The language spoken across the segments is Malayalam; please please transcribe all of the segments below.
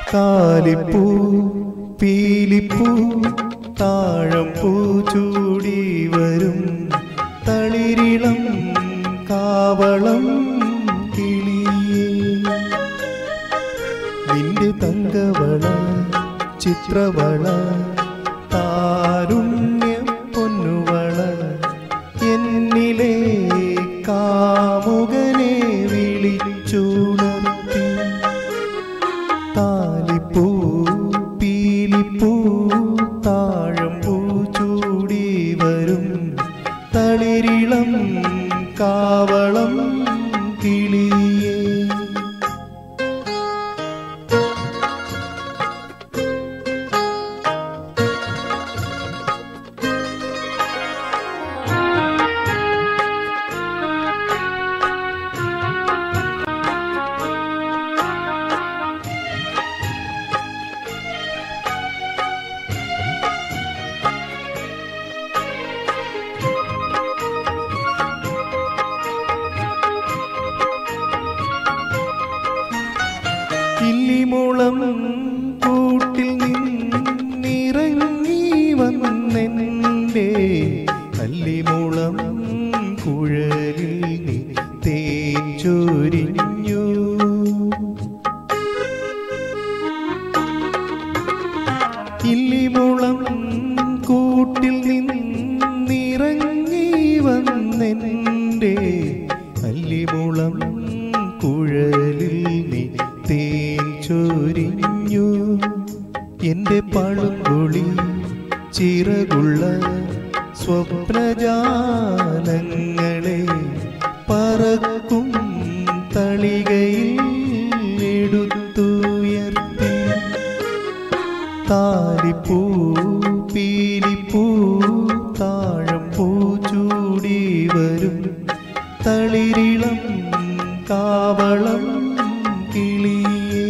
താലിപ്പൂ പീലിപ്പൂ താഴമ്പൂ ചൂടി വരും തളിരിളം കാവളം കിളിയേ. നിന്റെ തങ്കവള ചിത്രവള താരുണ്യ പൊന്നുവള എന്നിലെ കാമുകനെ വിളിച്ചുണർത്തി. താലിപ്പൂ പീലിപ്പൂ താഴമ്പൂ ചൂടി വരും തളിരിളം കാവളം കിളിയേ. ഇല്ലിമുളം കൂട്ടിൽ നിന്നിറങ്ങി വന്നെൻ്റെ കല്ലിമുളം കുഴലിൽ നീ തേച്ചൊരിഞ്ഞു. ഇല്ലിമുളം കൂട്ടിൽ നിന്നിറങ്ങി വന്നെൻ്റെ കല്ലിമുളം കുഴലിൽ നീ തേച്ചൊരിഞ്ഞു. എൻ്റെ പളുങ്കുളി ചിറകുള്ള സ്വപ്നജാലങ്ങളെ പറക്കും തളികയിൽ എടുത്തുയർത്തി. താലിപ്പൂ പീലിപ്പൂ താഴമ്പൂ ചൂടി വരും തളിരിളം കാവളം കിളിയേ.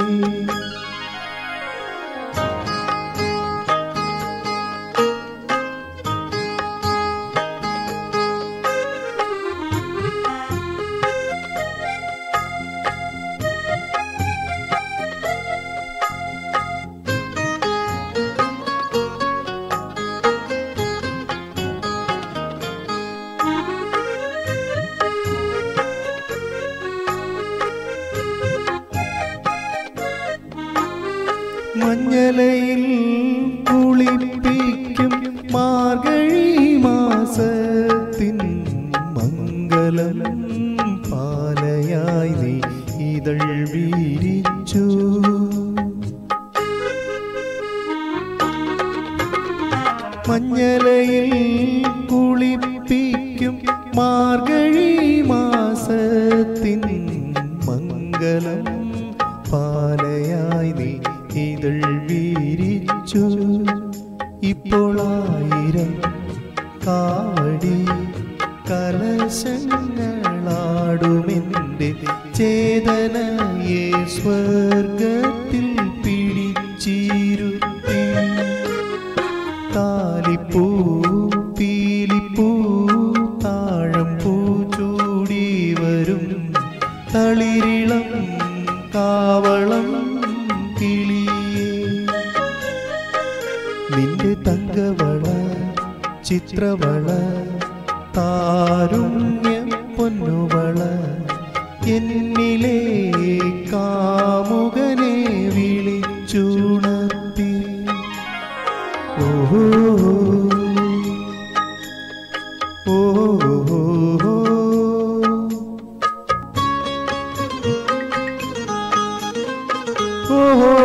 മഞ്ഞലയിൽ കുളിപ്പിക്കും മാർഗഴി മാസത്തിൻ മംഗളം പാലയായി നീ ഇതൾ വീരിച്ചു. മഞ്ഞലയിൽ കുളിപ്പിക്കും മാർഗഴി മാസത്തിൻ മംഗളം പാലയായി നീ ഇതൾ വീരിച്ചു. ഇപ്പോൾ 1000 കാവടി കലശങ്ങളാടുമെൻ്റെ ചേതനയെ സ്വർഗത്തിൽ പിടിച്ചിരുത്തി. താലിപ്പൂ പീലിപ്പൂ താഴമ്പൂ ചൂടി വരും തളിരിളം കാവളം കിളിയേ. നിന്റെ തങ്കവള ചിത്രവള താരുണ്യ പൊന്നുവള എന്നിലെ കാമുകനെ വിളിച്ചുണർത്തി. ഓഹോ ഓഹോ ഓഹോ